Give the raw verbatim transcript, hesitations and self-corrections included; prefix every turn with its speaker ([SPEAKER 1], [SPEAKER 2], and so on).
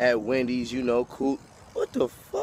[SPEAKER 1] at Wendy's, you know, cool. What the fuck?